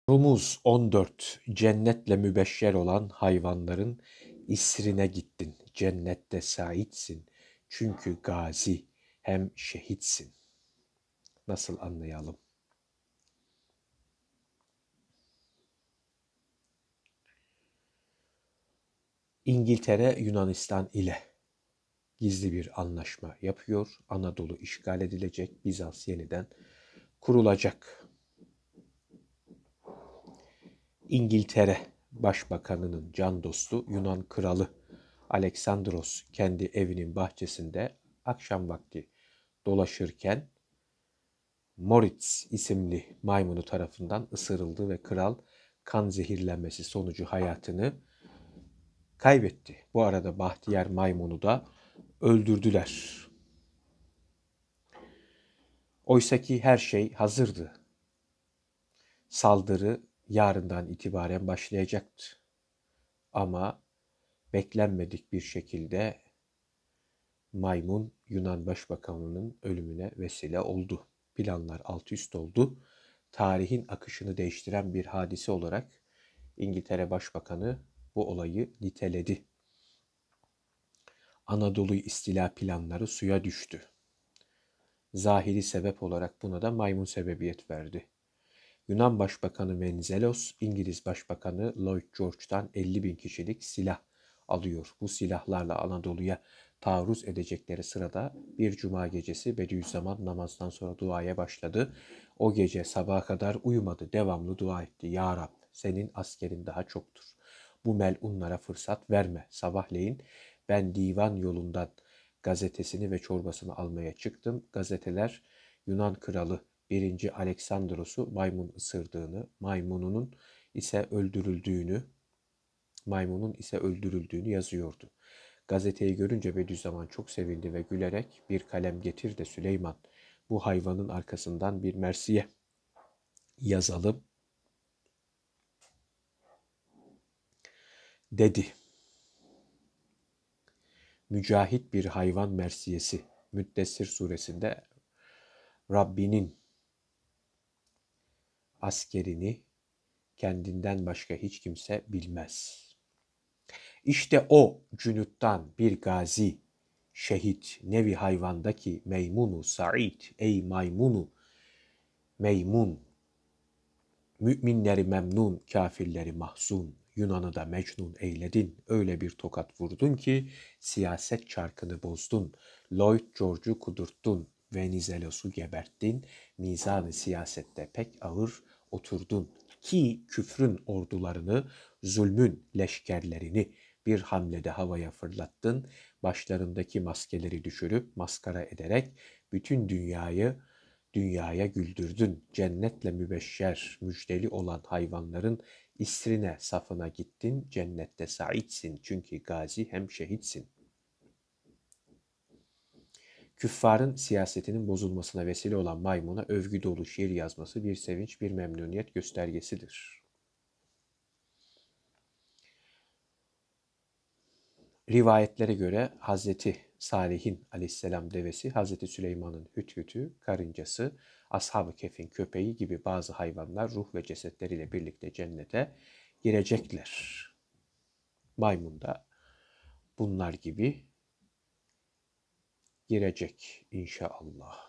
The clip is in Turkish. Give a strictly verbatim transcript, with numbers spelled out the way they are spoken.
Rumuz on dört. Cennetle mübeşşer olan hayvanların isrine gittin. Cennette saitsin. Çünkü gazi hem şehitsin. Nasıl anlayalım? İngiltere Yunanistan ile gizli bir anlaşma yapıyor. Anadolu işgal edilecek. Bizans yeniden kurulacak. İngiltere Başbakanının can dostu Yunan kralı Aleksandros kendi evinin bahçesinde akşam vakti dolaşırken Moritz isimli maymunu tarafından ısırıldı ve kral kan zehirlenmesi sonucu hayatını kaybetti. Bu arada Bahtiyar maymunu da öldürdüler. Oysaki her şey hazırdı. Saldırı yarından itibaren başlayacaktı. Ama beklenmedik bir şekilde maymun Yunan Başbakanı'nın ölümüne vesile oldu. Planlar alt üst oldu. Tarihin akışını değiştiren bir hadise olarak İngiltere Başbakanı bu olayı niteledi. Anadolu istila planları suya düştü. Zahiri sebep olarak buna da maymun sebebiyet verdi. Yunan Başbakanı Venizelos, İngiliz Başbakanı Lloyd George'dan elli bin kişilik silah alıyor. Bu silahlarla Anadolu'ya taarruz edecekleri sırada bir cuma gecesi Bediüzzaman namazdan sonra duaya başladı. O gece sabaha kadar uyumadı, devamlı dua etti. Ya Rab, senin askerin daha çoktur. Bu melunlara fırsat verme. Sabahleyin ben divan yolundan gazetesini ve çorbasını almaya çıktım. Gazeteler Yunan kralı birinci Aleksandros'u maymun ısırdığını, maymununun ise öldürüldüğünü, maymunun ise öldürüldüğünü yazıyordu. Gazeteyi görünce Bediüzzaman çok sevindi ve gülerek bir kalem getir de Süleyman bu hayvanın arkasından bir mersiye yazalım dedi. Mücahit bir hayvan mersiyesi Müddessir suresinde Rabbinin askerini kendinden başka hiç kimse bilmez. İşte o cünüttan bir gazi, şehit, nevi hayvandaki meymunu sa'id, ey maymunu, meymun, müminleri memnun, kafirleri mahzun, Yunan'ı da mecnun eyledin, öyle bir tokat vurdun ki siyaset çarkını bozdun, Lloyd George'u kudurttun, Venizelos'u geberttin, mizan-ı siyasette pek ağır oturdun ki küfrün ordularını, zulmün leşkerlerini bir hamlede havaya fırlattın, başlarındaki maskeleri düşürüp maskara ederek bütün dünyayı dünyaya güldürdün. Cennetle mübeşşer, müjdeli olan hayvanların isrine, safına gittin. Cennette saitsin çünkü gazi hem şehitsin. Küffarın siyasetinin bozulmasına vesile olan maymuna övgü dolu şiir yazması bir sevinç, bir memnuniyet göstergesidir. Rivayetlere göre Hazreti Salih'in aleyhisselam devesi, Hazreti Süleyman'ın hüthütü, karıncası, Ashab-ı Kehf'in köpeği gibi bazı hayvanlar ruh ve cesetleriyle birlikte cennete girecekler. Maymun da bunlar gibi girecek inşallah.